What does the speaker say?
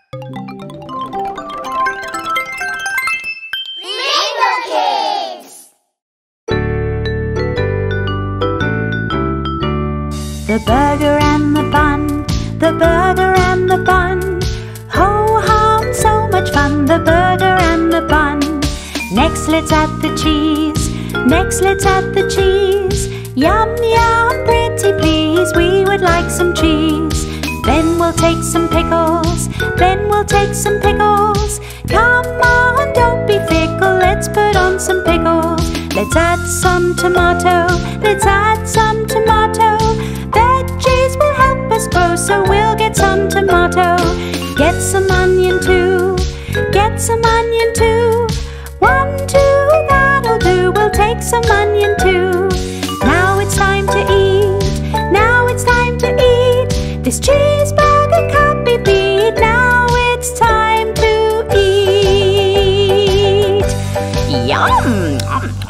Lingokids! The burger and the bun, the burger and the bun. Ho hum, so much fun, the burger and the bun. Next let's add the cheese, next let's add the cheese. Yum yum, pretty please, we would like some cheese. Then we'll take some pickles, then we'll take some pickles. Come on, don't be fickle, let's put on some pickles. Let's add some tomato, let's add some tomato. Veggies will help us grow, so we'll get some tomato. Get some onion too, get some onion too. 1, 2, that'll do, we'll take some onion too. Now it's time to eat, now it's time to eat. This cheeseburger can't be beat, now it's time to eat. Yum!